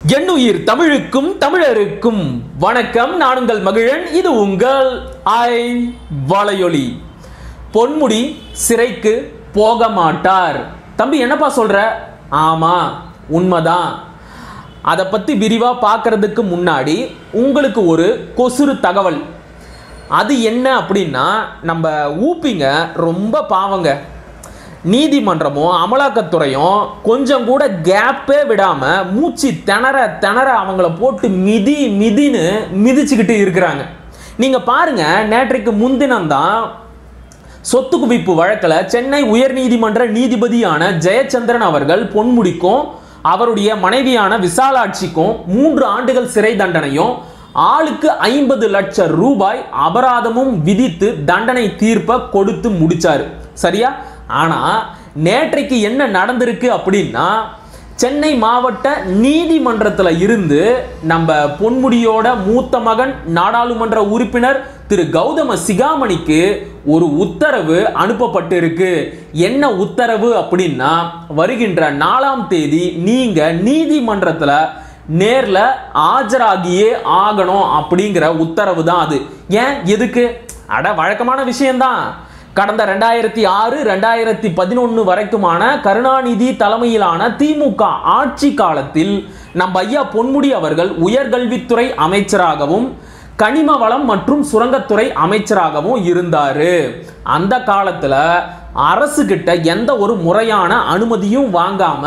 எண்ணுயிர் தமிழுக்கும் தமிழருக்கும் வணக்கம். நான் உங்கள் மகிழன். இது உங்கள் வலையொலி. பொன்முடி சிறைக்கு போக மாட்டார். தம்பி என்னப்பா சொல்ற? ஆமா, உண்மைதான். அதை பத்தி விரிவா பார்க்கறதுக்கு முன்னாடி உங்களுக்கு ஒரு கொசுறு தகவல். அது என்ன அப்படின்னா, நம்ம ஊப்பிங்க ரொம்ப பாவங்க. நீதிமன்றமும் அமலாக்கத்துறையும் கொஞ்சம் கூட கேப்பே விடாம மூச்சு திணற திணற அவங்கள போட்டு மிதின்னு மிதிச்சுக்கிட்டு இருக்கிறாங்க. நீங்க பாருங்க, நேற்றைக்கு முன்தினம்தான் சொத்து குவிப்பு வழக்கில் சென்னை உயர்நீதிமன்ற நீதிபதியான ஜெயச்சந்திரன் அவர்கள் பொன்முடிக்கும் அவருடைய மனைவியான விசாலாட்சிக்கும் 3 ஆண்டுகள் சிறை தண்டனையும் ஆளுக்கு 50 லட்சம் ரூபாய் அபராதமும் விதித்து தண்டனை தீர்ப்பை கொடுத்து முடிச்சாரு. சரியா? ஆனா நேற்றைக்கு என்ன நடந்திருக்கு அப்படின்னா, சென்னை மாவட்ட நீதிமன்றத்தில் இருந்து நம்ம பொன்முடியோட மூத்த மகன் நாடாளுமன்ற உறுப்பினர் திரு கௌதம சிகாமணிக்கு ஒரு உத்தரவு அனுப்பப்பட்டிருக்கு. என்ன உத்தரவு அப்படின்னா, வருகின்ற 4ஆம் தேதி நீங்க நீதிமன்றத்தில் நேர்ல ஆஜராகியே ஆகணும் அப்படிங்கிற உத்தரவு தான் அது. ஏன், எதுக்கு? வழக்கமான விஷயம்தான். கடந்த 2006 2011 வரைக்குமான கருணாநிதி தலைமையிலான திமுக ஆட்சி காலத்தில் நம்ம ஐயா பொன்முடி அவர்கள் உயர்கல்வித்துறை அமைச்சராகவும் கனிம வளம் மற்றும் சுரங்கத்துறை அமைச்சராகவும் இருந்தாரு. அந்த காலத்துல அரசு கிட்ட எந்த ஒரு முறையான அனுமதியும் வாங்காம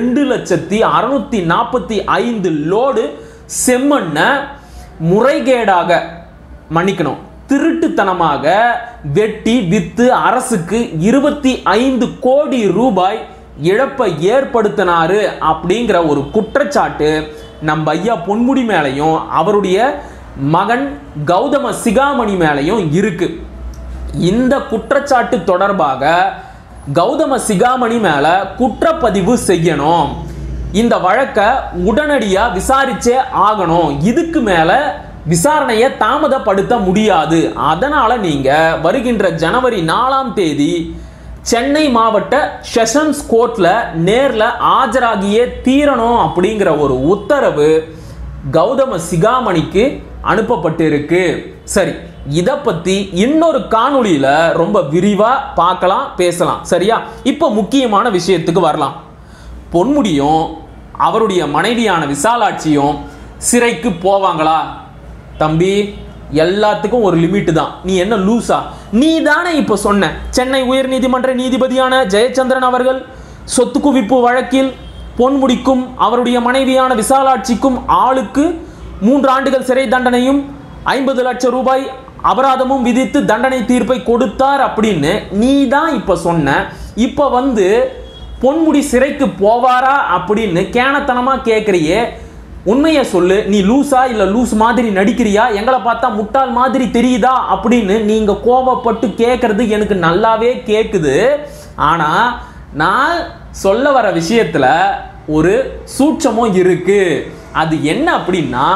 2,645 லோடு செம்மண்ண முறைகேடாக, மன்னிக்கணும், திருட்டுத்தனமாக வெட்டி வித்து அரசுக்கு 25 கோடி ரூபாய் இழப்பை ஏற்படுத்தினாரு அப்படிங்கிற ஒரு குற்றச்சாட்டு நம்ம ஐயா பொன்முடி மேலையும் அவருடைய மகன் கௌதம சிகாமணி மேலையும் இருக்கு. இந்த குற்றச்சாட்டு தொடர்பாக கௌதம சிகாமணி மேல குற்றப்பதிவு செய்யணும். இந்த வழக்கை உடனடியா விசாரிச்சே ஆகணும். இதுக்கு மேல விசாரணையை தாமதப்படுத்த முடியாது. அதனால நீங்க வருகின்ற ஜனவரி 4ஆம் தேதி சென்னை மாவட்ட செஷன்ஸ் கோர்ட்ல நேர்ல ஆஜராகியே தீரணும் அப்படிங்கிற ஒரு உத்தரவு கௌதம சிகாமணிக்கு அனுப்பப்பட்டிருக்கு. சரி, இதை பத்தி இன்னொரு காணொளியில ரொம்ப விரிவா பார்க்கலாம், பேசலாம். சரியா? இப்போ முக்கியமான விஷயத்துக்கு வரலாம். பொன்முடியும் அவருடைய மனைவியான விசாலாட்சியும் சிறைக்கு போவாங்களா? தம்பி, எல்லாத்துக்கும் ஒரு லிமிட் தான். நீ என்ன லூசா? நீ தானே இப்ப சொன்ன, சென்னை உயர்நீதிமன்ற நீதிபதியான ஜெயச்சந்திரன் அவர்கள் சொத்து குவிப்பு வழக்கில் பொன்முடிக்கும் அவருடைய மனைவியான விசாலாட்சிக்கும் ஆளுக்கு 3 ஆண்டுகள் சிறை தண்டனையும் 50 லட்சம் ரூபாய் அபராதமும் விதித்து தண்டனை தீர்ப்பை கொடுத்தார் அப்படின்னு நீ தான் இப்ப சொன்ன. இப்ப பொன்முடி சிறைக்கு போவாரா அப்படின்னு கேனத்தனமா கேட்கறியே. உண்மையை சொல்லு, நீ லூசா இல்ல லூஸ் மாதிரி நடிக்கிறியா? எங்களை பார்த்தா முட்டாள் மாதிரி தெரியுதா அப்படின்னு நீங்க கோபப்பட்டு கேட்கறது எனக்கு நல்லாவே கேக்குது. ஆனா நான் சொல்ல வர விஷயத்துல ஒரு சூட்சமும் இருக்கு. அது என்ன அப்படின்னா,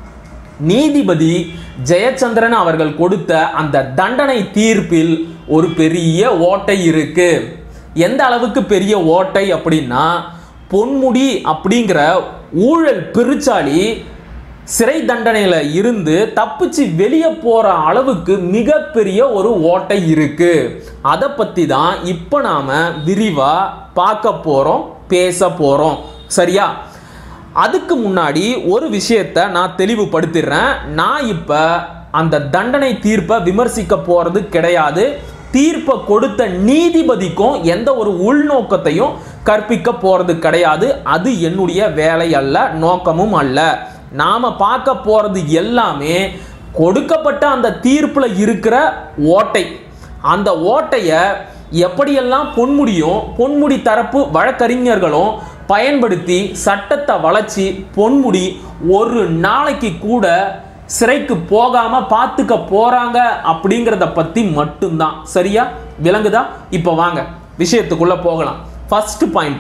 நீதிபதி ஜெயச்சந்திரன் அவர்கள் கொடுத்த அந்த தண்டனை தீர்ப்பில் ஒரு பெரிய ஓட்டை இருக்கு. எந்த அளவுக்கு பெரிய ஓட்டை அப்படின்னா, பொன்முடி அப்படிங்கிற ஊழல் பெருச்சாளி சிறை தண்டனையில இருந்து தப்பிச்சு வெளியே போற அளவுக்கு மிகப்பெரிய ஒரு ஓட்டை இருக்கு. அதை பத்தி தான் இப்ப நாம விரிவா பார்க்க போறோம், பேச போறோம். சரியா? அதுக்கு முன்னாடி ஒரு விஷயத்தை நான் தெளிவுபடுத்திடுறேன். நான் இப்ப அந்த தண்டனை தீர்ப்பை விமர்சிக்க போறது கிடையாது. தீர்ப்பை கொடுத்த நீதிபதிக்கும் எந்த ஒரு உள்நோக்கத்தையும் கற்பிக்க போறது கிடையாது. அது என்னுடைய வேலை அல்ல, நோக்கமும் அல்ல. நாம பார்க்க போறது எல்லாமே கொடுக்கப்பட்ட அந்த தீர்ப்புல இருக்கிற ஓட்டை. அந்த ஓட்டைய எப்படியெல்லாம் பொன்முடி தரப்பு வழக்கறிஞர்களும் பயன்படுத்தி சட்டத்தை வளைச்சி பொன்முடி ஒரு நாளைக்கு கூட சிறைக்கு போகாம பார்த்துக்க போறாங்க அப்படிங்கிறத பத்தி மட்டும்தான். சரியா? விளங்குதா? இப்ப வாங்க விஷயத்துக்குள்ள போகலாம். ஃபர்ஸ்ட் பாயிண்ட்,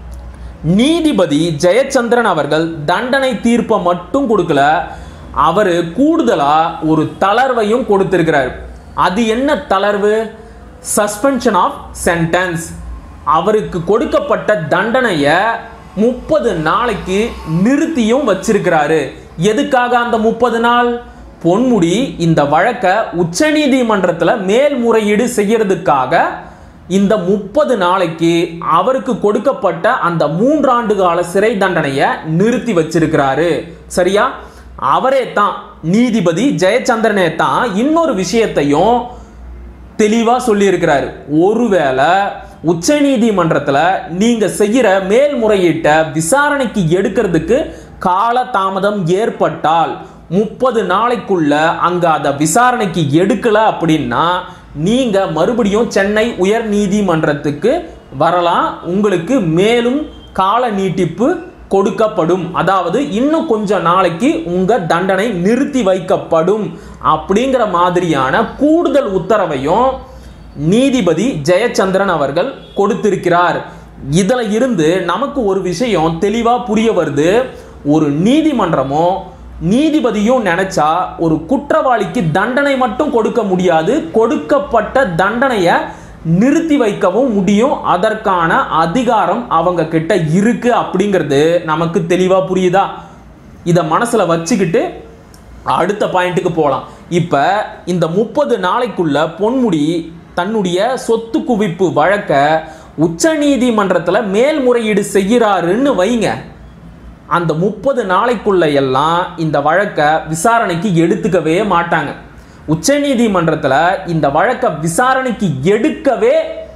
நீதிபதி ஜெயச்சந்திரன் அவர்கள் தண்டனை தீர்ப்பை மட்டும் கொடுக்கல, அவரு கூடுதலா ஒரு தளர்வையும் கொடுத்திருக்கிறார். அது என்ன தளர்வு? Suspension of sentence. அவருக்கு கொடுக்கப்பட்ட தண்டனையை 30 நாளைக்கு நிறுத்தியும் வச்சிருக்கிறாரு. எதுக்காக அந்த 30 நாள்? பொன்முடி இந்த வழக்கை உச்சநீதிமன்றத்தில் மேல்முறையீடு செய்யறதுக்காக இந்த 30 நாளைக்கு அவருக்கு கொடுக்கப்பட்ட அந்த 3 ஆண்டு கால சிறை தண்டனையை நிறுத்தி வச்சிருக்கிறாரு. சரியா? அவரே தான், நீதிபதி ஜெயச்சந்திரனே தான் இன்னொரு விஷயத்தையும் தெளிவா சொல்லி இருக்கிறாரு. ஒருவேளை உச்ச நீதிமன்றத்தில் நீங்க செய்யற மேல்முறையீட்டை விசாரணைக்கு எடுக்கிறதுக்கு கால தாமதம் ஏற்பட்டால் 30 நாளைக்குள்ள அங்க அதை விசாரணைக்கு எடுக்கல அப்படின்னா நீங்க மறுபடியும் சென்னை உயர் நீதிமன்றத்துக்கு வரலாம். உங்களுக்கு மேலும் கால நீட்டிப்பு கொடுக்கப்படும். அதாவது இன்னும் கொஞ்ச நாளைக்கு உங்க தண்டனை நிறுத்தி வைக்கப்படும் அப்படிங்கிற மாதிரியான கூடுதல் உத்தரவையும் நீதிபதி ஜெயச்சந்திரன் அவர்கள் கொடுத்திருக்கிறார். இதுல இருந்து நமக்கு ஒரு விஷயம் தெளிவா புரிய வருது. ஒரு நீதிமன்றமோ நீதிபதியும் நினைச்சா ஒரு குற்றவாளிக்கு தண்டனை மட்டும் கொடுக்க முடியாது, கொடுக்கப்பட்ட தண்டனையை நிறுத்தி வைக்கவும் முடியும். அதற்கான அதிகாரம் அவங்க கிட்ட இருக்கு அப்படிங்கிறது நமக்கு தெளிவா புரியுதா? இதை மனசுல வச்சுக்கிட்டு அடுத்த பாயிண்ட்டுக்கு போகலாம். இப்ப இந்த 30 நாளைக்குள்ள பொன்முடி தன்னுடைய சொத்து குவிப்பு வழக்க உச்ச நீதிமன்றத்தில் மேல்முறையீடு செய்கிறாருன்னு வைங்க. அந்த 30 நாளைக்குள்ள எல்லாம் இந்த வழக்கை விசாரணைக்கு எடுத்துக்கவே மாட்டாங்க. உச்ச நீதிமன்றத்தில் இந்த வழக்கை விசாரணைக்கு எடுக்கவே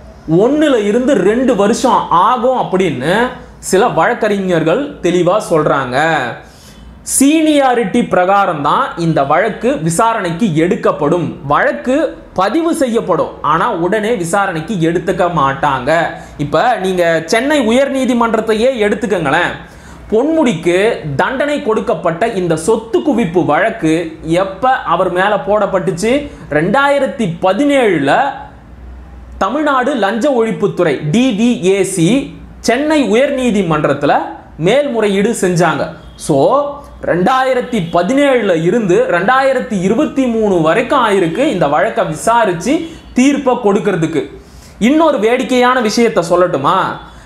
1 இருந்து 2 வருஷம் ஆகும் அப்படின்னு சில வழக்கறிஞர்கள் தெளிவா சொல்றாங்க. சீனியாரிட்டி பிரகாரம் தான் இந்த வழக்கு விசாரணைக்கு எடுக்கப்படும். வழக்கு பதிவு செய்யப்படும், ஆனா உடனே விசாரணைக்கு எடுத்துக்க மாட்டாங்க. இப்ப நீங்க சென்னை உயர் நீதிமன்றத்தையே எடுத்துக்கங்களேன். பொன்முடிக்கு தண்டனை கொடுக்கப்பட்ட இந்த சொத்து குவிப்பு வழக்கு எப்ப அவர் மேல போடப்பட்டுச்சு? 2017 தமிழ்நாடு லஞ்ச ஒழிப்புத்துறை DVAC சென்னை உயர் நீதிமன்றத்தில் மேல்முறையீடு செஞ்சாங்க. ஸோ 2017 இருந்து 2023 வரைக்கும் ஆயிருக்கு இந்த வழக்கை விசாரிச்சு தீர்ப்பை கொடுக்கிறதுக்கு. இன்னொரு வேடிக்கையான விஷயத்தை சொல்லட்டுமா?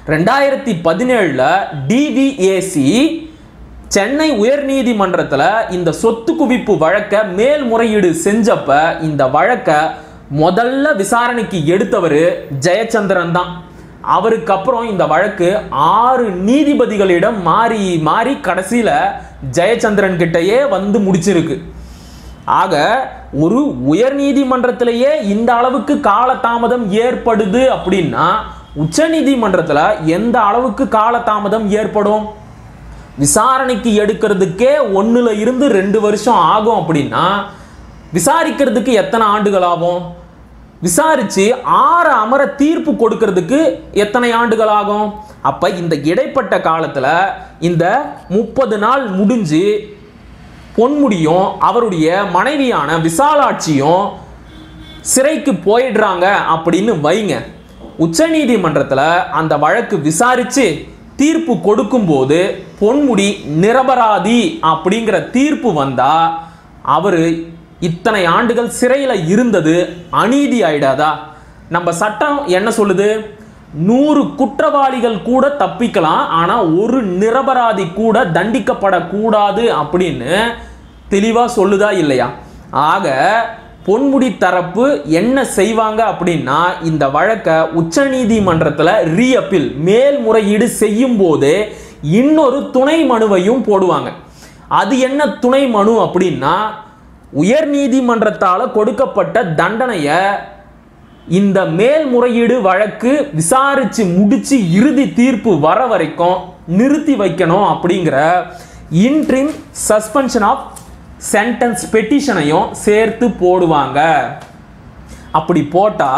2017 DVAC சென்னை உயர் நீதிமன்றத்தில் இந்த சொத்து குவிப்பு வழக்கை மேல்முறையீடு செஞ்சப்ப இந்த வழக்கை முதல்ல விசாரணைக்கு எடுத்தவர் ஜெயச்சந்திரன் தான். அவருக்கு அப்புறம் இந்த வழக்கு 6 நீதிபதிகளிடம் மாறி மாறி கடைசியில ஜெயச்சந்திரன் கிட்டயே வந்து முடிச்சிருக்கு. ஆக ஒரு உயர் நீதிமன்றத்திலேயே இந்த அளவுக்கு காலதாமதம் ஏற்படுது அப்படின்னா உச்ச நீதிமன்றத்தில் எந்த அளவுக்கு காலதாமதம் ஏற்படும்? விசாரணைக்கு எடுக்கிறதுக்கே 1 இருந்து 2 வருஷம் ஆகும் அப்படின்னா விசாரிக்கிறதுக்கு எத்தனை ஆண்டுகள் ஆகும்? விசாரிச்சு 6 அமர தீர்ப்பு கொடுக்கிறதுக்கு எத்தனை ஆண்டுகள் ஆகும்? அப்ப இந்த இடைப்பட்ட காலத்துல இந்த 30 நாள் முடிஞ்சு பொன்முடியும் அவருடைய மனைவியான விசாலாட்சியும் சிறைக்கு போயிடுறாங்க அப்படின்னு வைங்க. உச்ச நீதிமன்றத்தில் அந்த வழக்கு விசாரிச்சு தீர்ப்பு கொடுக்கும்போது பொன்முடி நிரபராதி அப்படிங்கிற தீர்ப்பு வந்தா அவரு இத்தனை ஆண்டுகள் சிறையில் இருந்தது அநீதி ஆயிடாதா? நம்ம சட்டம் என்ன சொல்லுது? 100 குற்றவாளிகள் கூட தப்பிக்கலாம், ஆனா ஒரு நிரபராதி கூட தண்டிக்கப்படக்கூடாது அப்படின்னு தெளிவா சொல்லுதா இல்லையா? ஆக பொன்முடி தரப்பு என்ன செய்வாங்க அப்படின்னா இந்த வழக்கை உச்ச நீதிமன்றத்தில் ரீஅப்பீல் மேல்முறையீடு செய்யும் போது இன்னொரு துணை மனுவையும் போடுவாங்க. அது என்ன துணை மனு அப்படின்னா, உயர் நீதிமன்றத்தால் கொடுக்கப்பட்ட தண்டனையை இந்த மேல்முறையீடு வழக்கு விசாரிச்சு முடிச்சு இறுதி தீர்ப்பு வர வரைக்கும் நிறுத்தி வைக்கணும் அப்படிங்கிற இன்ட்ரிம் சஸ்பென்ஷன் ஆஃப் சென்டென்ஸ் பெட்டிஷனையும் சேர்த்து போடுவாங்க. அப்படி போட்டா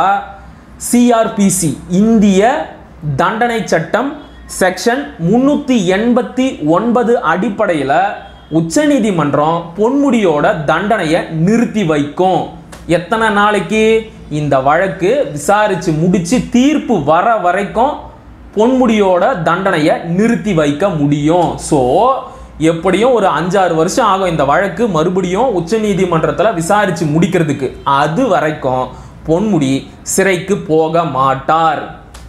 CRPC இந்திய தண்டனை சட்டம் செக்ஷன் 389 அடிப்படையில் உச்ச நீதிமன்றம் பொன்முடியோட தண்டனையை நிறுத்தி வைக்கும். எத்தனை நாளைக்கு? இந்த வழக்கு விசாரிச்சு முடிச்சு தீர்ப்பு வர வரைக்கும் பொன்முடியோட தண்டனையை நிறுத்தி வைக்க முடியும். ஸோ எப்படியும் ஒரு 5-6 வருஷம் ஆகும் இந்த வழக்கு மறுபடியும் உச்ச நீதிமன்றத்தில் விசாரிச்சு முடிக்கிறதுக்கு. அது வரைக்கும் பொன்முடி சிறைக்கு போக மாட்டார்.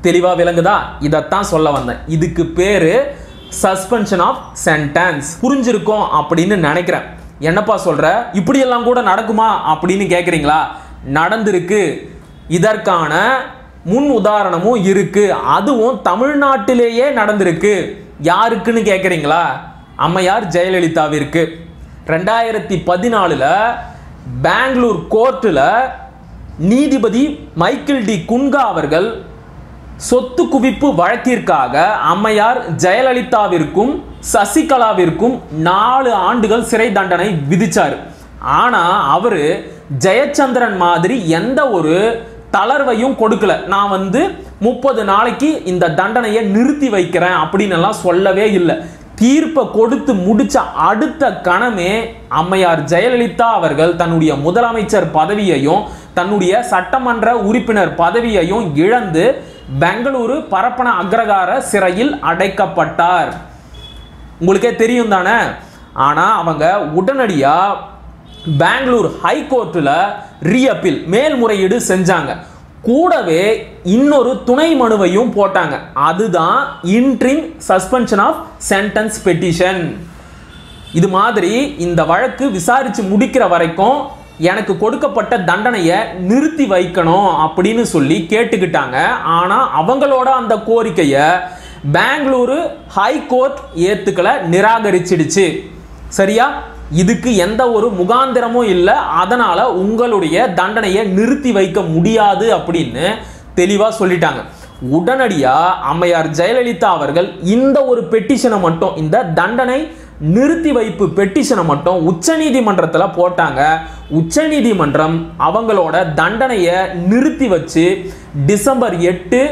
தெளிவா விளங்குதா? இதைத்தான் சொல்ல வந்தேன். இதுக்கு பேரு சஸ்பென்ஷன் ஆஃப் சென்டென்ஸ். புரிஞ்சிருக்கும் அப்படின்னு நினைக்கிறேன். என்னப்பா சொல்ற, இப்படியெல்லாம் கூட நடக்குமா அப்படின்னு கேட்குறீங்களா? நடந்திருக்கு. இதற்கான முன் உதாரணமும் இருக்கு. அதுவும் தமிழ்நாட்டிலேயே நடந்திருக்கு. யாருக்குன்னு கேட்குறீங்களா? அம்மையார் ஜெயலலிதாவிற்கு 2014 பெங்களூர் கோர்ட்டில் நீதிபதி மைக்கேல் டி குன்ஹா அவர்கள் சொத்து குவிப்பு வழக்கிற்காக அம்மையார் ஜெயலலிதாவிற்கும் சசிகலாவிற்கும் 4 ஆண்டுகள் சிறை தண்டனை விதிச்சார். ஆனா அவரு ஜெயச்சந்திரன் மாதிரி எந்த ஒரு தளர்வையும் கொடுக்கல. நான் 30 நாளைக்கு இந்த தண்டனையை நிறுத்தி வைக்கிறேன் அப்படின்னு எல்லாம் சொல்லவே இல்லை. தீர்ப்பை கொடுத்து முடிச்ச அடுத்த கணமே அம்மையார் ஜெயலலிதா அவர்கள் தன்னுடைய முதலமைச்சர் பதவியையும் தன்னுடைய சட்டமன்ற உறுப்பினர் பதவியையும் இழந்து பெங்களூரு பரப்பன அக்ரகார சிறையில் அடைக்கப்பட்டார். உங்களுக்கே தெரியும் தானே. ஆனா அவங்க உடனடியா பெங்களூர் ஹைகோர்ட்டில் ரீஅப்பீல் மேல்முறையீடு செஞ்சாங்க. கூடவே இன்னொரு துணை மனுவையும் போட்டாங்க. அதுதான் interim suspension of sentence petition. இது மாதிரி இந்த வழக்கு விசாரிச்சு முடிக்கிற வரைக்கும் எனக்கு கொடுக்கப்பட்ட தண்டனையை நிறுத்தி வைக்கணும் அப்படின்னு சொல்லி கேட்டுக்கிட்டாங்க. ஆனா அவங்களோட அந்த கோரிக்கையை பெங்களூரு ஹைகோர்ட் ஏத்துக்கல, நிராகரிச்சிடுச்சு. சரியா? இதுக்கு எந்த ஒரு முகாந்திரமும் இல்லை. அதனால உங்களுடைய தண்டனையை நிறுத்தி வைக்க முடியாது அப்படின்னு தெளிவா சொல்லிட்டாங்க. உடனடியா அம்மையார் ஜெயலலிதா அவர்கள் இந்த ஒரு பெட்டிஷனை மட்டும், இந்த தண்டனை நிறுத்தி வைப்பு பெட்டிஷனை மட்டும் உச்சநீதிமன்றத்தில் போட்டாங்க. உச்சநீதிமன்றம் அவங்களோட தண்டனையை நிறுத்தி வச்சு டிசம்பர் 8,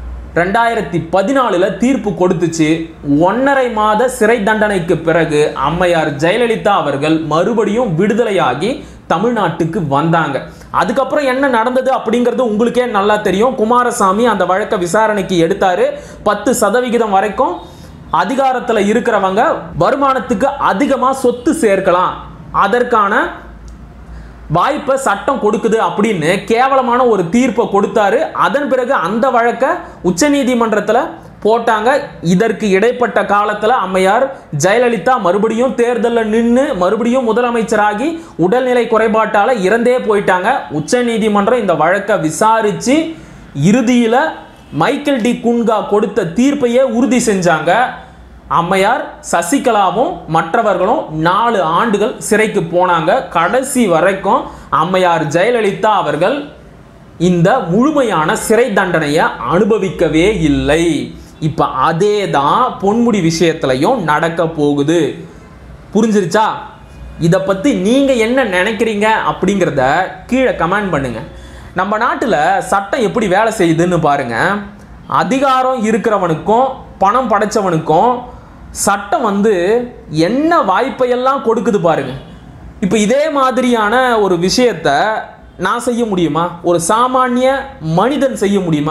2014 தீர்ப்பு கொடுத்துச்சு. 1.5 மாத சிறை தண்டனைக்கு பிறகு அம்மையார் ஜெயலலிதா அவர்கள் மறுபடியும் விடுதலையாகி தமிழ்நாட்டுக்கு வந்தாங்க. அதுக்கப்புறம் என்ன நடந்தது அப்படிங்கிறது உங்களுக்கே நல்லா தெரியும். குமாரசாமி அந்த வழக்கை விசாரணைக்கு எடுத்தாரு. 10% வரைக்கும் அதிகாரத்தில் இருக்கிறவங்க வருமானத்துக்கு அதிகமா சொத்து சேர்க்கலாம், அதற்கான வாய்ப்பை சட்டம் கொடுக்குது அப்படின்னு கேவலமான ஒரு தீர்ப்பை கொடுத்தாரு. அதன் பிறகு அந்த வழக்கை உச்சநீதிமன்றத்தில் போட்டாங்க. இதற்கு இடைப்பட்ட காலத்தில் அம்மையார் ஜெயலலிதா மறுபடியும் தேர்தலில் நின்று மறுபடியும் முதலமைச்சராகி உடல்நிலை குறைபாட்டால் இறந்தே போயிட்டாங்க. உச்சநீதிமன்றம் இந்த வழக்கை விசாரிச்சு இறுதியில் மைக்கேல் டி குன்ஹா கொடுத்த தீர்ப்பையே உறுதி செஞ்சாங்க. அம்மையார் சசிகலாவும் மற்றவர்களும் 4 ஆண்டுகள் சிறைக்கு போனாங்க. கடைசி வரைக்கும் அம்மையார் ஜெயலலிதா அவர்கள் இந்த முழுமையான சிறை தண்டனையை அனுபவிக்கவே இல்லை. இப்ப அதே தான் பொன்முடி விஷயத்திலையும் நடக்க போகுது. புரிஞ்சிருச்சா? இதை பத்தி நீங்க என்ன நினைக்கிறீங்க அப்படிங்கிறத கீழே கமெண்ட் பண்ணுங்க. நம்ம நாட்டில் சட்டம் எப்படி வேலை செய்யுதுன்னு பாருங்க. அதிகாரம் இருக்கிறவனுக்கும் பணம் படைச்சவனுக்கும் சட்டம் என்ன வாய்ப்பையெல்லாம் கொடுக்குது பாருங்க. இப்போ இதே மாதிரியான ஒரு விஷயத்தை நான் செய்ய முடியுமா? ஒரு சாமானிய மனிதன் செய்ய முடியுமா?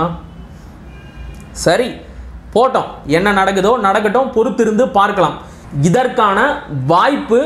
சரி, போட்டோம், என்ன நடக்குதோ நடக்கட்டும், பொறுத்திருந்து பார்க்கலாம். இதற்கான வாய்ப்பு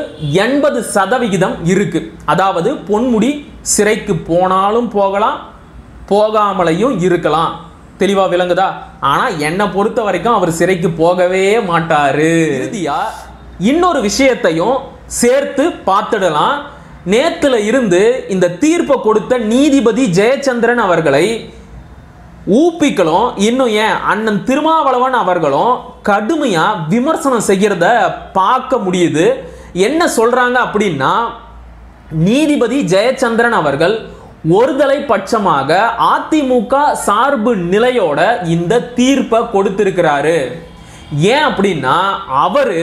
80% இருக்கு. அதாவது பொன்முடி சிறைக்கு போனாலும் போகலாம், போகாமலையும் இருக்கலாம். தெளிவா விளங்குதா? ஆனா என்ன பொறுத்த வரைக்கும் அவர் சிறைக்கு போகவே மாட்டாரு. இறுதியா இன்னொரு விஷயத்தையும் சேர்த்து பார்த்துடலாம். நேத்துல இருந்து இந்த தீர்ப்பை கொடுத்த நீதிபதி ஜெயச்சந்திரன் அவர்களை ஊப்பிக்களும் இன்னும் ஏன் அண்ணன் திருமாவளவன் அவர்களும் கடுமையா விமர்சனம் செய்கிறத பார்க்க முடியுது. என்ன சொல்றாங்க அப்படின்னா, நீதிபதி ஜெயச்சந்திரன் அவர்கள் ஒருதலை பட்சமாக அதிமுக சார்பு நிலையோட இந்த தீர்ப்பை கொடுத்திருக்கிறாரு. ஏன் அப்படின்னா, அவரு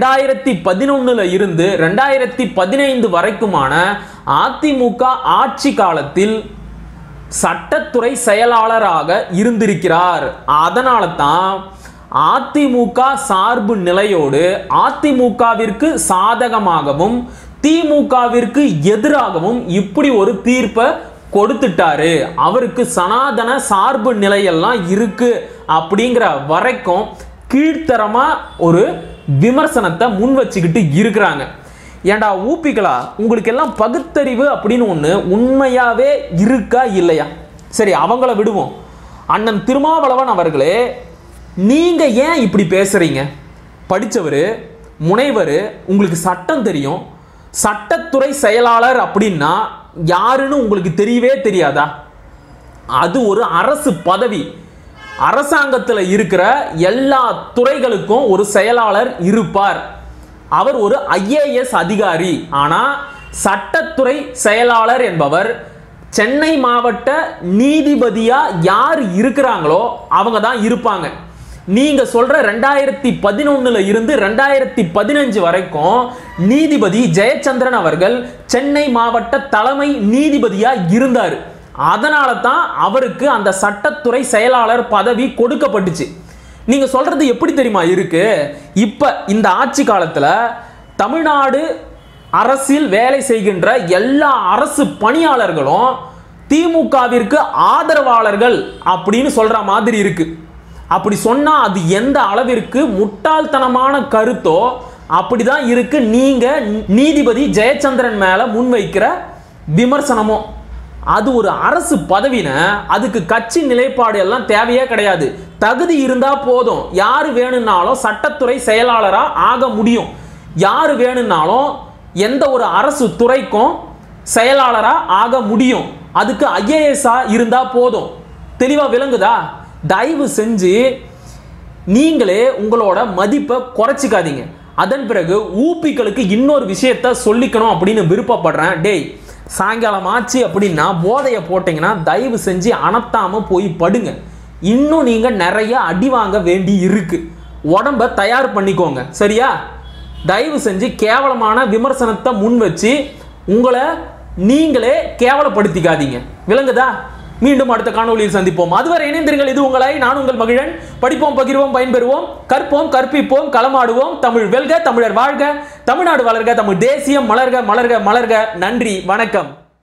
2011 இருந்து 2015 வரைக்குமான அதிமுக ஆட்சி காலத்தில் சட்டத்துறை செயலாளராக இருந்திருக்கிறார். அதனால தான் அதிமுக சார்பு நிலையோடு அதிமுகவிற்கு சாதகமாகவும் திமுகவிற்கு எதிராகவும் இப்படி ஒரு தீர்ப்பை கொடுத்துட்டாரு. அவருக்கு சனாதன சார்பு நிலையெல்லாம் இருக்கு அப்படிங்கிற வரைக்கும் கீழ்த்தரமா ஒரு விமர்சனத்தை முன் வச்சுக்கிட்டு இருக்கிறாங்க. ஏண்டா ஊப்பிகளா, உங்களுக்கு எல்லாம் பகுத்தறிவு அப்படின்னு ஒன்று உண்மையாவே இருக்கா இல்லையா? சரி, அவங்கள விடுவோம். அண்ணன் திருமாவளவன் அவர்களே, நீங்க ஏன் இப்படி பேசுறீங்க? படிச்சவர், முனைவர், உங்களுக்கு சட்டம் தெரியும். சட்டத்துறை செயலாளர் அப்படின்னா யாருன்னு உங்களுக்கு தெரியவே தெரியாதா? அது ஒரு அரசு பதவி. அரசாங்கத்தில் இருக்கிற எல்லா துறைகளுக்கும் ஒரு செயலாளர் இருப்பார். அவர் ஒரு IAS அதிகாரி. ஆனால் சட்டத்துறை செயலாளர் என்பவர் சென்னை மாவட்ட நீதிபதியா யார் இருக்கிறாங்களோ அவங்க தான் இருப்பாங்க. நீங்க சொல்ற 2011 இருந்து 2015 வரைக்கும் நீதிபதி ஜெயச்சந்திரன் அவர்கள் சென்னை மாவட்ட தலைமை நீதிபதியா இருந்தார். அதனால தான் அவருக்கு அந்த சட்டத்துறை செயலாளர் பதவி கொடுக்கப்பட்டுச்சு. நீங்க சொல்றது எப்படி தெரியுமா இருக்கு? இப்ப இந்த ஆட்சி காலத்துல தமிழ்நாடு அரசில் வேலை செய்கின்ற எல்லா அரசு பணியாளர்களும் திமுகவிற்கு ஆதரவாளர்கள் அப்படின்னு சொல்ற மாதிரி இருக்கு. அப்படி சொன்னா அது எந்த அளவிற்கு முட்டாள்தனமான கருத்தோ அப்படிதான் இருக்கு நீங்க நீதிபதி ஜெயச்சந்திரன் மேல முன்வைக்கிற விமர்சனமோ. அது ஒரு அரசு பதவின, அதுக்கு கட்சி நிலைப்பாடு எல்லாம் தேவையே கிடையாது. தகுதி இருந்தா போதும். யாரு வேணும்னாலும் சட்டத்துறை செயலாளரா ஆக முடியும். யாரு வேணும்னாலும் எந்த ஒரு அரசு துறைக்கும் செயலாளரா ஆக முடியும். அதுக்கு IAS இருந்தா போதும். தெளிவா விளங்குதா? தயவு செஞ்சு நீங்களே உங்களோட மதிப்பை குறைச்சிக்காதீங்க. அதன் பிறகு ஊப்பிகளுக்கு இன்னொரு விஷயத்த சொல்லிக்கணும் அப்படின்னு விருப்பப்படுறேன். டேய், சாயங்காலம் ஆச்சு அப்படின்னா போதையை போட்டீங்கன்னா தயவு செஞ்சு அனத்தாம போய் படுங்க. இன்னும் நீங்க நிறைய அடி வாங்க வேண்டி இருக்கு. உடம்ப தயார் பண்ணிக்கோங்க, சரியா? தயவு செஞ்சு கேவலமான விமர்சனத்தை முன் வச்சு உங்களை நீங்களே கேவலப்படுத்திக்காதீங்க. விளங்குதா? மீண்டும் அடுத்த காணொலியில் சந்திப்போம். அதுவரை இணைந்திருங்கள். இது உங்களை நான் உங்கள் மகிழன். படிப்போம், பகிர்வோம், பயன்பெறுவோம், கற்போம், கற்பிப்போம், களமாடுவோம். தமிழ் வெல்க, தமிழர் வாழ்க, தமிழ்நாடு வளர்க, தமிழ் தேசியம் மலர்க, மலர்க, மலர்க. நன்றி, வணக்கம்.